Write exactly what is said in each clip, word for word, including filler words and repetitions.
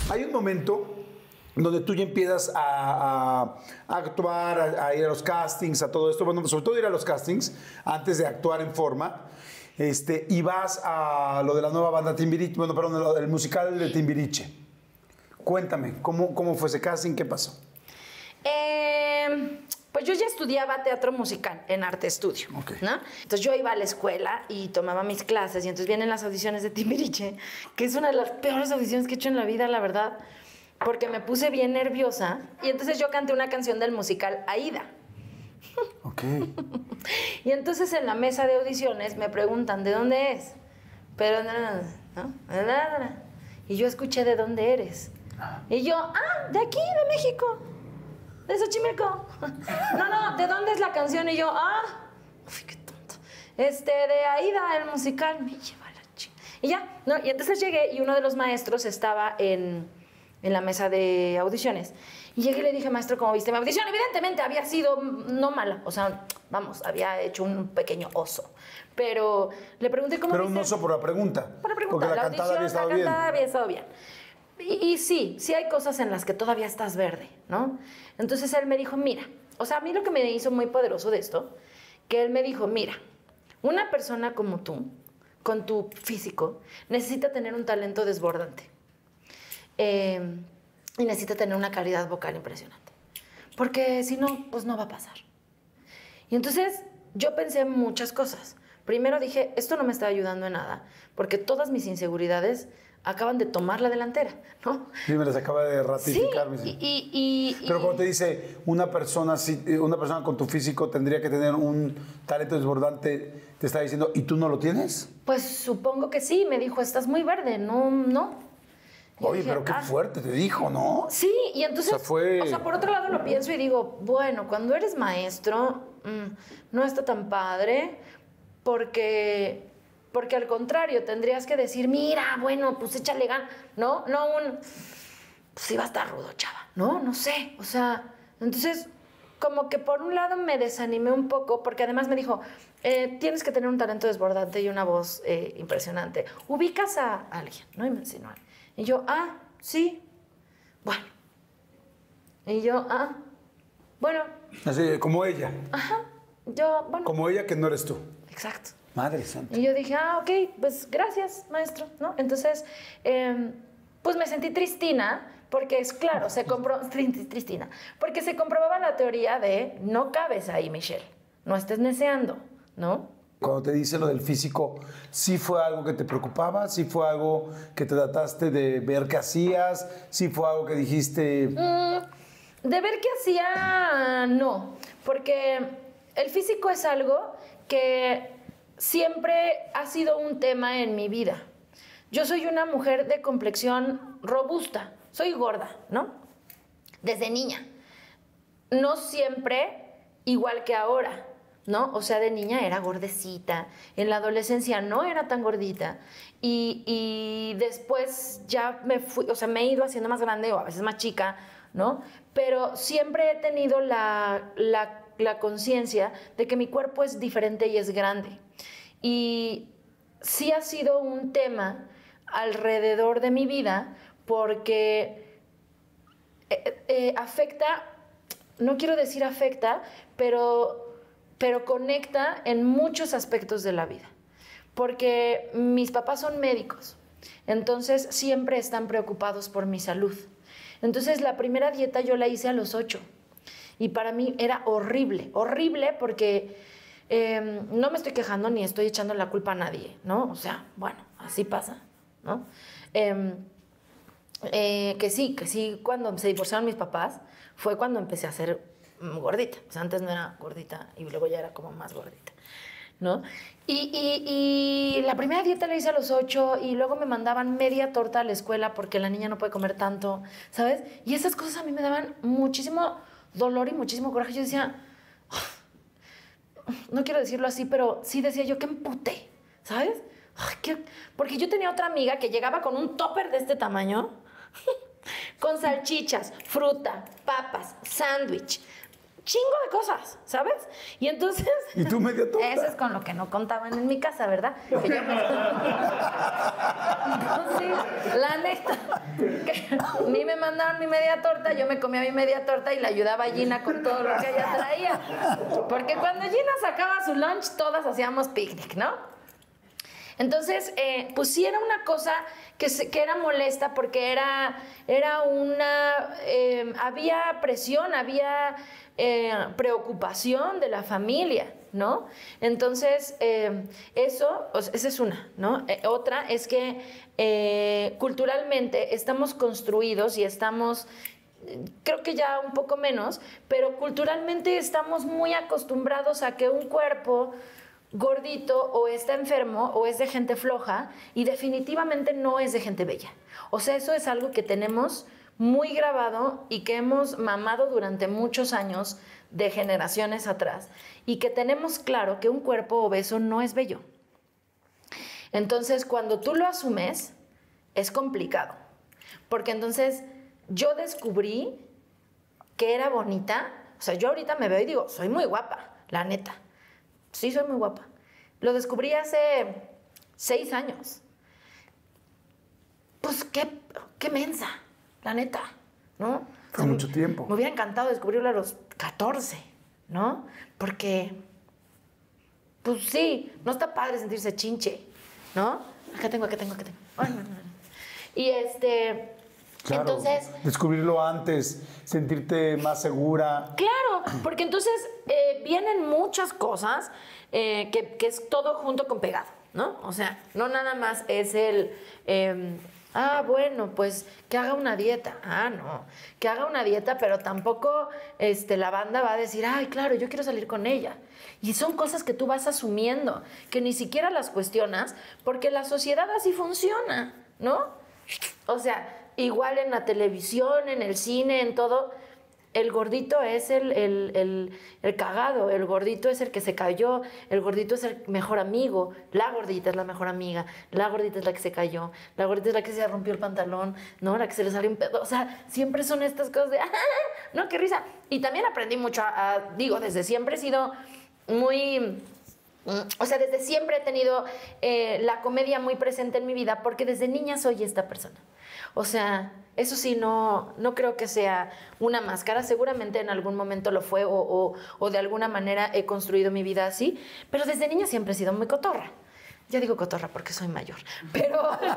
hay un momento donde tú ya empiezas a, a- a actuar, a, a ir a los castings, a todo esto, bueno, sobre todo ir a los castings antes de actuar en forma, este, y vas a lo de la nueva banda Timbiriche, bueno, perdón, lo del musical de Timbiriche. Cuéntame, ¿cómo, cómo fue ese casting? ¿Qué pasó? Eh, pues yo ya estudiaba teatro musical en Arte Estudio, Ok. ¿no? Entonces yo iba a la escuela y tomaba mis clases y entonces vienen las audiciones de Timbiriche, que es una de las peores audiciones que he hecho en la vida, la verdad, porque me puse bien nerviosa y entonces yo canté una canción del musical Aída. Ok. Y entonces en la mesa de audiciones me preguntan, ¿de dónde es? Pero, no, no, no, ¿no? Y yo escuché, ¿de dónde eres? Y yo, ah, de aquí, de México, de Xochimilco. No, no, ¿de dónde es la canción? Y yo, ah, uy, qué tonto. Este, de Aída, el musical, me lleva la chica. Y ya, ¿no? Y entonces llegué y uno de los maestros estaba en, en la mesa de audiciones. Y llegué y le dije, maestro, ¿cómo viste mi audición? Evidentemente había sido mm, no mala, o sea, vamos, había hecho un pequeño oso. Pero le pregunté cómo Pero viste. un oso por la pregunta. Por la pregunta, Porque la, la cantada había audición, estado la bien. cantada había estado bien. Y, y sí, sí hay cosas en las que todavía estás verde, ¿no? Entonces él me dijo, mira, o sea, a mí lo que me hizo muy poderoso de esto, que él me dijo, mira, una persona como tú, con tu físico, necesita tener un talento desbordante. Eh, y necesita tener una calidad vocal impresionante. Porque si no, pues no va a pasar. Y entonces yo pensé muchas cosas. Primero dije, esto no me está ayudando en nada, porque todas mis inseguridades acaban de tomar la delantera, ¿no? Sí, me las acaba de ratificar. Sí, mi- y, y, y- Pero y- cuando te dice, una persona, así- una persona con tu físico tendría que tener un talento desbordante, te está diciendo, ¿y tú no lo tienes? Pues supongo que sí, me dijo, estás muy verde, no, no. Y yo Oye, dije, pero qué "Ah". fuerte te dijo, ¿no? Sí, y entonces, O sea, fue- o sea, por otro lado lo pienso y digo, bueno, cuando eres maestro, mmm, no está tan padre, porque, porque al contrario, tendrías que decir, mira, bueno, pues échale ganas, ¿no? No un, pues iba a estar rudo, chava, ¿no? No sé, o sea, entonces, como que por un lado me desanimé un poco, porque además me dijo, eh, tienes que tener un talento desbordante y una voz eh, impresionante. Ubicas a alguien, ¿no? Y me enseñó a alguien. Y yo, ah, sí, bueno. Y yo, ah, bueno, Así, como ella. ajá, yo, bueno. Como ella que no eres tú. Exacto. Madre santa. Y yo dije, ah, ok, pues gracias, maestro, ¿no? Entonces, eh, pues me sentí tristina, porque es claro, se compró, tristina, porque se comprobaba la teoría de no cabes ahí, Michelle, no estés neceando, ¿no? Cuando te dice lo del físico, ¿sí fue algo que te preocupaba? ¿Sí fue algo que te trataste de ver qué hacías? ¿Sí fue algo que dijiste? Mm, de ver qué hacía, no, porque el físico es algo que siempre ha sido un tema en mi vida. Yo soy una mujer de complexión robusta, soy gorda, ¿no? Desde niña. No siempre igual que ahora, ¿no? O sea, de niña era gordecita, en la adolescencia no era tan gordita y, y después ya me fui, o sea, me he ido haciendo más grande o a veces más chica, ¿no? Pero siempre he tenido la, la, la conciencia de que mi cuerpo es diferente y es grande. Y sí ha sido un tema alrededor de mi vida porque eh, eh, afecta, no quiero decir afecta, pero... pero conecta en muchos aspectos de la vida. Porque mis papás son médicos, entonces siempre están preocupados por mi salud. Entonces la primera dieta yo la hice a los ocho y para mí era horrible, horrible porque eh, no me estoy quejando ni estoy echando la culpa a nadie, ¿no? O sea, bueno, así pasa, ¿no? Eh, eh, que sí, que sí, cuando se divorciaron mis papás fue cuando empecé a ser gordita, o sea, antes no era gordita y luego ya era como más gordita, ¿no? Y, y, y la primera dieta la hice a los ocho y luego me mandaban media torta a la escuela porque la niña no puede comer tanto, ¿sabes? Y esas cosas a mí me daban muchísimo dolor y muchísimo coraje. Yo decía, oh, no quiero decirlo así, pero sí decía yo, qué emputé, ¿sabes? Ay, qué... Porque yo tenía otra amiga que llegaba con un topper de este tamaño, con salchichas, fruta, papas, sándwich, chingo de cosas, ¿sabes? Y entonces... ¿Y tú media torta? Eso es con lo que no contaban en mi casa, ¿verdad? Que yo me... Entonces, la neta... Que, A mí me mandaban mi media torta, yo me comía mi media torta y le ayudaba a Gina con todo lo que ella traía. Porque cuando Gina sacaba su lunch, todas hacíamos picnic, ¿no? Entonces, eh, pues sí era una cosa que, se, que era molesta porque era, era una... Eh, había presión, había eh, preocupación de la familia, ¿no? Entonces, eh, eso, o sea, esa es una, ¿no? Eh, otra es que eh, culturalmente estamos construidos y estamos... creo que ya un poco menos, pero culturalmente estamos muy acostumbrados a que un cuerpo gordito o está enfermo o es de gente floja y definitivamente no es de gente bella. O sea, eso es algo que tenemos muy grabado y que hemos mamado durante muchos años de generaciones atrás y que tenemos claro que un cuerpo obeso no es bello. Entonces, cuando tú lo asumes, es complicado. Porque entonces yo descubrí que era bonita. O sea, yo ahorita me veo y digo, soy muy guapa, la neta. Sí, soy muy guapa. Lo descubrí hace seis años. Pues qué, qué mensa, la neta, ¿no? Fue mucho tiempo. Me hubiera encantado descubrirlo a los catorce, ¿no? Porque, pues sí, no está padre sentirse chinche, ¿no? Acá tengo, acá tengo, acá tengo. Ay, no, no, no. Y este... Claro, entonces, descubrirlo antes, sentirte más segura. Claro, porque entonces eh, vienen muchas cosas eh, que, que es todo junto con pegado, ¿no? O sea, no nada más es el, eh, ah, bueno, pues que haga una dieta. Ah, no, que haga una dieta, pero tampoco este, la banda va a decir, ay, claro, yo quiero salir con ella. Y son cosas que tú vas asumiendo, que ni siquiera las cuestionas, porque la sociedad así funciona, ¿no? O sea... igual en la televisión, en el cine, en todo, el gordito es el, el, el, el cagado, el gordito es el que se cayó, el gordito es el mejor amigo, la gordita es la mejor amiga, la gordita es la que se cayó, la gordita es la que se rompió el pantalón, ¿no? La que se le salió un pedo. O sea, siempre son estas cosas de, ¡ah! ¿No? ¡Qué risa! Y también aprendí mucho, a, a, digo, desde siempre he sido muy... O sea, desde siempre he tenido eh, la comedia muy presente en mi vida porque desde niña soy esta persona. O sea, eso sí, no, no creo que sea una máscara. Seguramente en algún momento lo fue o, o, o de alguna manera he construido mi vida así. Pero desde niña siempre he sido muy cotorra. Ya digo cotorra porque soy mayor. Pero...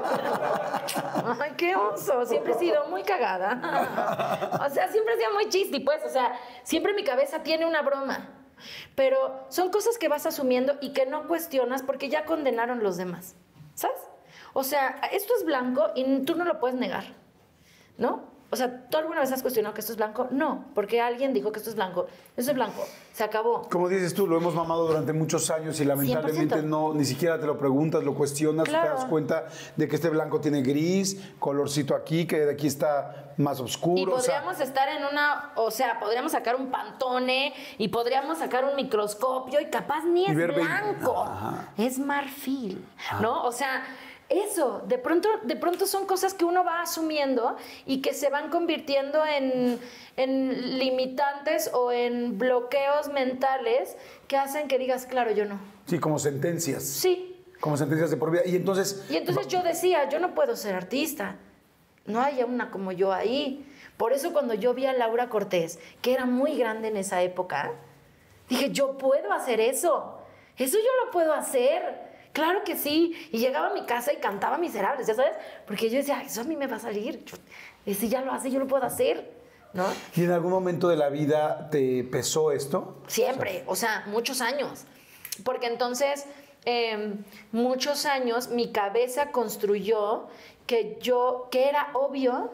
¡ay, qué oso! Siempre he sido muy cagada. O sea, siempre he sido muy chisti, pues. O sea, siempre mi cabeza tiene una broma. Pero son cosas que vas asumiendo y que no cuestionas porque ya condenaron los demás, ¿sabes? O sea, esto es blanco y tú no lo puedes negar, ¿no? O sea, ¿tú alguna vez has cuestionado que esto es blanco? No, porque alguien dijo que esto es blanco. Esto es blanco, se acabó. Como dices tú, lo hemos mamado durante muchos años y lamentablemente cien por ciento. no, ni siquiera te lo preguntas, lo cuestionas, Claro. te das cuenta de que este blanco tiene gris, colorcito aquí, que de aquí está más oscuro. Y podríamos o sea, estar en una, o sea, podríamos sacar un Pantone y podríamos sacar un microscopio y capaz ni es ver blanco, Ajá. es marfil, ¿no? O sea, eso, de pronto, de pronto son cosas que uno va asumiendo y que se van convirtiendo en, en limitantes o en bloqueos mentales que hacen que digas, claro, yo no. Sí, como sentencias. Sí. Como sentencias de por vida. Y entonces... Y entonces yo decía, yo no puedo ser artista. No hay una como yo ahí. Por eso cuando yo vi a Laura Cortés, que era muy grande en esa época, dije, yo puedo hacer eso. Eso yo lo puedo hacer. Claro que sí. Y llegaba a mi casa y cantaba Miserables, ¿ya sabes? Porque yo decía, eso a mí me va a salir. Yo, si ya lo hace, yo lo puedo hacer, ¿no? ¿Y en algún momento de la vida te pesó esto? Siempre, o sea, muchos años. Porque entonces, eh, muchos años, mi cabeza construyó que yo, que era obvio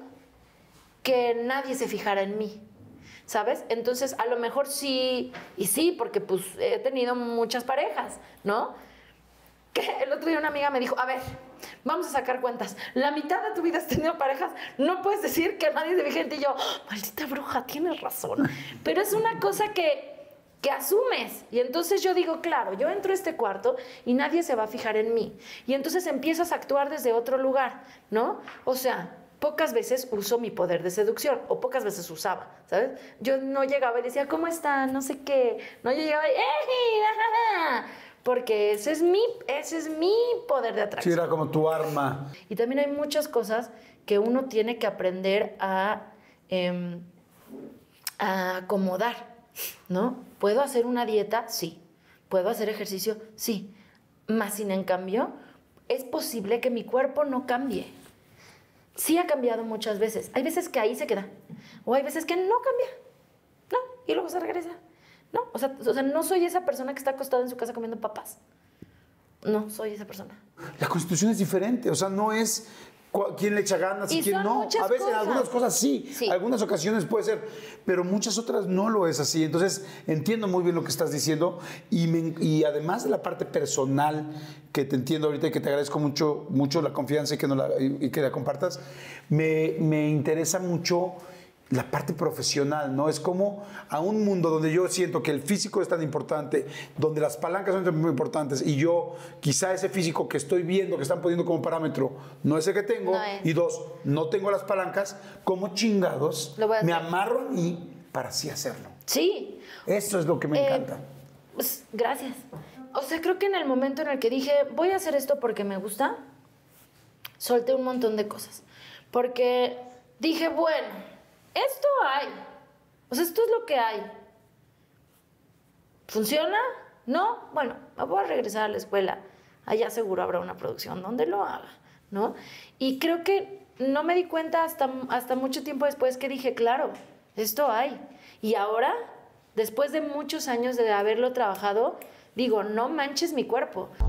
que nadie se fijara en mí, ¿sabes? Entonces, a lo mejor sí, y sí, porque pues he tenido muchas parejas, ¿no? Que el otro día una amiga me dijo, a ver, vamos a sacar cuentas. La mitad de tu vida has tenido parejas, no puedes decir que nadie se fije en ti. Y yo, maldita bruja, tienes razón. Pero es una cosa que, que asumes. Y entonces yo digo, claro, yo entro a este cuarto y nadie se va a fijar en mí. Y entonces empiezas a actuar desde otro lugar, ¿no? O sea, pocas veces uso mi poder de seducción, o pocas veces usaba, ¿sabes? Yo no llegaba y decía, ¿cómo está? No sé qué. No, yo llegaba y, ¡eh! porque ese es mi, ese es mi poder de atracción. Sí, era como tu arma. Y también hay muchas cosas que uno tiene que aprender a, eh, a acomodar, ¿no? ¿Puedo hacer una dieta? Sí. ¿Puedo hacer ejercicio? Sí. Más sin en cambio, es posible que mi cuerpo no cambie. Sí ha cambiado muchas veces. Hay veces que ahí se queda. O hay veces que no cambia. No, y luego se regresa. No, o sea, o sea, no soy esa persona que está acostada en su casa comiendo papas. No, soy esa persona. La constitución es diferente, o sea, no es cu- quién le echa ganas y, Y quién son no. muchas A veces, en cosas. algunas cosas sí, Sí. algunas ocasiones puede ser, pero muchas otras no lo es así. Entonces, entiendo muy bien lo que estás diciendo y, me- y además de la parte personal que te entiendo ahorita y que te agradezco mucho, mucho la confianza y que, no la, y, y que la compartas, me, me interesa mucho la parte profesional, ¿no? Es como a un mundo donde yo siento que el físico es tan importante, donde las palancas son tan muy importantes y yo quizá ese físico que estoy viendo, que están poniendo como parámetro, no es el que tengo, No es. y dos, no tengo las palancas, como chingados Lo voy a me hacer. amarro a mí para así hacerlo. Sí. Eso es lo que me Eh, encanta. Pues, gracias. O sea, creo que en el momento en el que dije, voy a hacer esto porque me gusta, solté un montón de cosas. Porque dije, bueno, esto hay. O sea, esto es lo que hay. ¿Funciona? ¿No? Bueno, me voy a regresar a la escuela. Allá seguro habrá una producción donde lo haga, ¿no? Y creo que no me di cuenta hasta, hasta mucho tiempo después que dije, claro, esto hay. Y ahora, después de muchos años de haberlo trabajado, digo, no manches mi cuerpo.